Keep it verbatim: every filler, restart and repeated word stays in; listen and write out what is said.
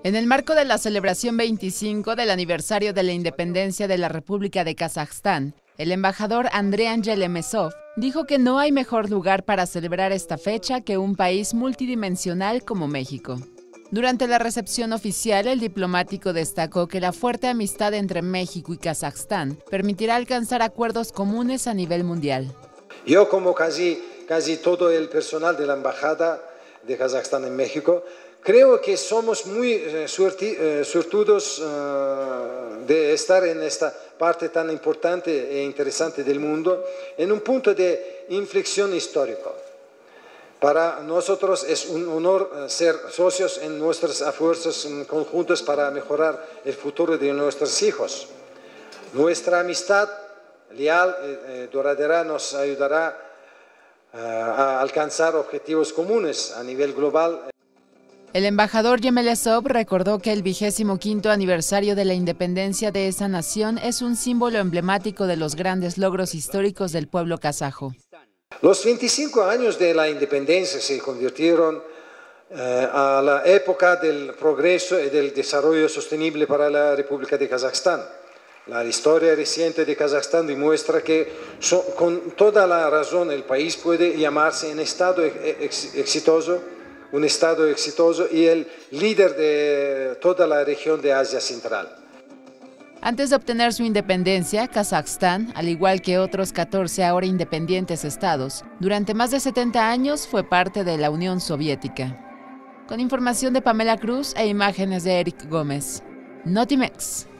En el marco de la celebración veinticinco del aniversario de la independencia de la República de Kazajstán, el embajador Andrei Yelemesov dijo que no hay mejor lugar para celebrar esta fecha que un país multidimensional como México. Durante la recepción oficial, el diplomático destacó que la fuerte amistad entre México y Kazajstán permitirá alcanzar acuerdos comunes a nivel mundial. Yo, como casi, casi todo el personal de la Embajada de Kazajstán en México, creo que somos muy eh, suerti, eh, suertudos eh, de estar en esta parte tan importante e interesante del mundo, en un punto de inflexión histórico. Para nosotros es un honor ser socios en nuestros esfuerzos conjuntos para mejorar el futuro de nuestros hijos. Nuestra amistad leal y duradera nos ayudará a alcanzar objetivos comunes a nivel global. El embajador Yemelesov recordó que el vigésimo quinto aniversario de la independencia de esa nación es un símbolo emblemático de los grandes logros históricos del pueblo kazajo. Los veinticinco años de la independencia se convirtieron eh, a la época del progreso y del desarrollo sostenible para la República de Kazajstán. La historia reciente de Kazajstán demuestra que so, con toda la razón el país puede llamarse un estado ex exitoso, un estado exitoso y el líder de toda la región de Asia Central. Antes de obtener su independencia, Kazajstán, al igual que otros catorce ahora independientes estados, durante más de setenta años fue parte de la Unión Soviética. Con información de Pamela Cruz e imágenes de Eric Gómez. Notimex.